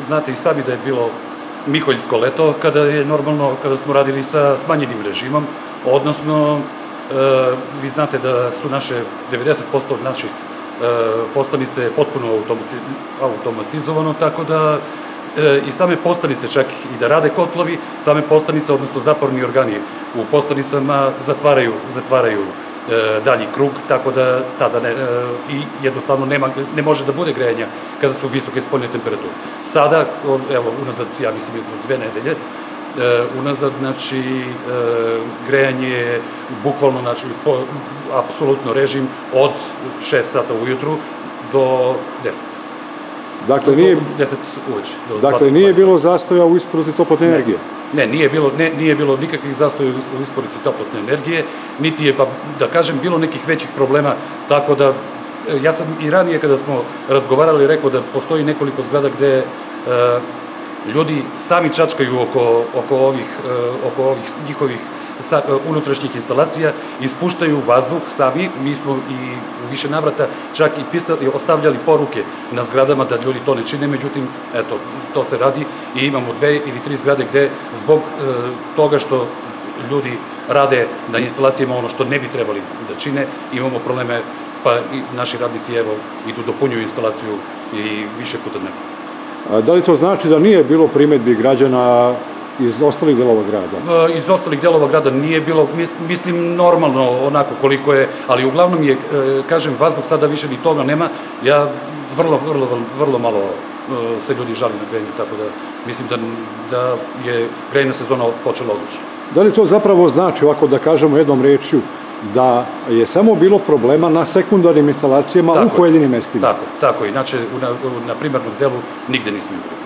znate i sami da je bilo miholjsko leto, kada smo radili sa smanjenim režimom, odnosno vi znate da su 90% naših postanice potpuno automatizovano, tako da i same postanice, čak i da rade kotlovi, same postanice, odnosno zaporni organi u postanicama zatvaraju dalji krug, tako da tada jednostavno ne može da bude grejanja kada su visoke spoljne temperature. Sada, evo, unazad, ja mislim, 2 nedelje, unazad, znači, grejanje je bukvalno, znači, apsolutno režim od 6 sata ujutru do 10. Dakle, 10 uveče. Dakle, nije bilo zastoja u isporuci toplotne energije? Ne, nije bilo nikakvih zastoja u isporuci toplotne energije, niti je, pa da kažem, bilo nekih većih problema, tako da, ja sam i ranije kada smo razgovarali rekao da postoji nekoliko zgrada gde ljudi sami čačkaju oko ovih njihovih unutrašnjih instalacija, ispuštaju vazduh sami. Mi smo i u više navrata čak i ostavljali poruke na zgradama da ljudi to ne čine, međutim, eto, to se radi i imamo 2 ili 3 zgrade gde zbog toga što ljudi rade na instalacijama ono što ne bi trebali da čine, imamo probleme, pa i naši radnici, evo, idu dopunjuju instalaciju i više puta dnevno. Da li to znači da nije bilo primedbi građana iz ostalih delova grada? Iz ostalih delova grada nije bilo, mislim, normalno onako koliko je, ali uglavnom je, kažem, vazduh sada više ni toga nema, ja vrlo malo se ljudi žali na grejanje, tako da mislim da je grejna sezona počela odlično. Da li to zapravo znači, ovako da kažemo jednom rečju, da je samo bilo problema na sekundarnim instalacijama u pojedinim mestima? Tako, inače na primarnom delu nigde nismo imali.